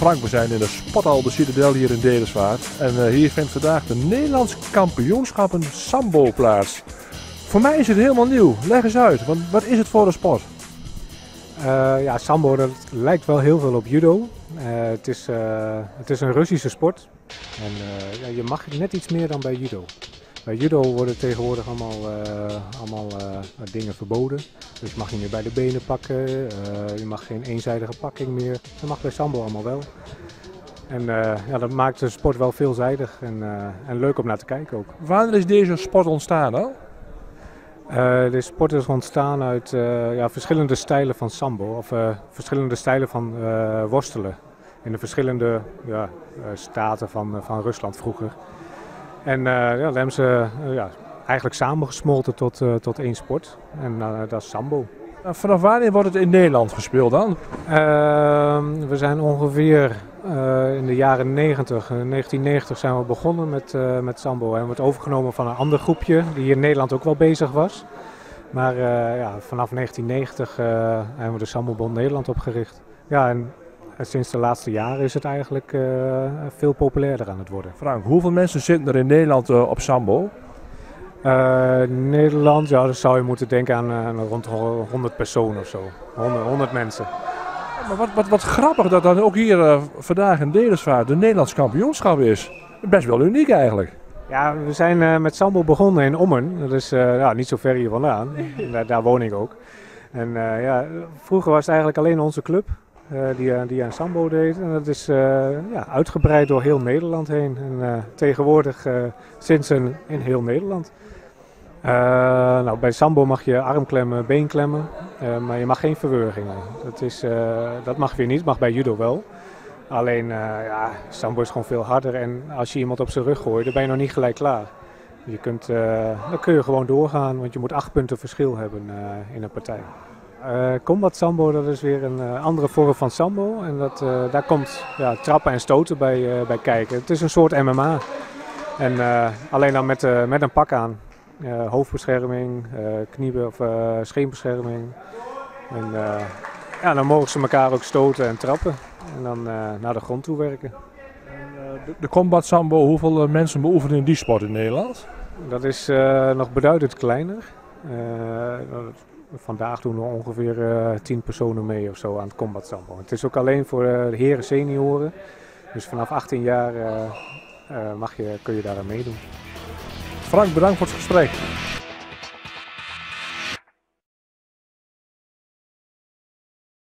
Frank, we zijn in de sporthal de Citadel hier in Dedesvaart. En hier vindt vandaag de Nederlands kampioenschappen Sambo plaats. Voor mij is het helemaal nieuw. Leg eens uit, want wat is het voor een sport? Ja, Sambo dat lijkt wel heel veel op judo. Het is een Russische sport. En ja, je mag net iets meer dan bij judo. Bij judo worden tegenwoordig allemaal dingen verboden. Dus je mag niet meer bij de benen pakken, je mag geen eenzijdige pakking meer. Dat mag bij Sambo allemaal wel. En ja, dat maakt de sport wel veelzijdig en leuk om naar te kijken ook. Wanneer is deze sport ontstaan dan? De sport is ontstaan uit ja, verschillende stijlen van Sambo, of verschillende stijlen van worstelen. In de verschillende staten van Rusland vroeger. En ja, daar hebben ze eigenlijk samengesmolten tot één sport. En dat is Sambo. Vanaf wanneer wordt het in Nederland gespeeld dan? We zijn ongeveer in de jaren 1990 zijn we begonnen met Sambo. En we hebben het overgenomen van een ander groepje die hier in Nederland ook wel bezig was. Maar ja, vanaf 1990 hebben we de Sambobond Nederland opgericht. Ja, en sinds de laatste jaren is het eigenlijk veel populairder aan het worden. Frank, hoeveel mensen zitten er in Nederland op Sambo? Nederland, ja, dan zou je moeten denken aan rond 100 personen of zo. 100 mensen. Maar wat grappig dat dan ook hier vandaag in Dedesvaart de Nederlands kampioenschap is. Best wel uniek eigenlijk. Ja, we zijn met Sambo begonnen in Ommen. Dat is ja, niet zo ver hier vandaan. Daar woon ik ook. En ja, vroeger was het eigenlijk alleen onze club die aan Sambo deed. En dat is ja, uitgebreid door heel Nederland heen. En tegenwoordig sinds in heel Nederland. Nou, bij Sambo mag je armklemmen, beenklemmen, maar je mag geen verwurgingen. Dat mag weer niet, mag bij judo wel. Alleen, ja, Sambo is gewoon veel harder en als je iemand op zijn rug gooit, dan ben je nog niet gelijk klaar. Dan kun je gewoon doorgaan, want je moet 8 punten verschil hebben in een partij. Combat Sambo, dat is weer een andere vorm van Sambo en daar komt ja, trappen en stoten bij kijken. Het is een soort MMA en alleen dan met een pak aan. Hoofdbescherming, knie- of scheenbescherming. En ja, dan mogen ze elkaar ook stoten en trappen en dan naar de grond toe werken. De Combat Sambo, hoeveel mensen beoefenen die sport in Nederland? Dat is nog beduidend kleiner. Vandaag doen we ongeveer 10 personen mee of zo aan het Combat Sambo. Het is ook alleen voor de heren senioren. Dus vanaf 18 jaar kun je daar aan meedoen. Frank, bedankt voor het gesprek.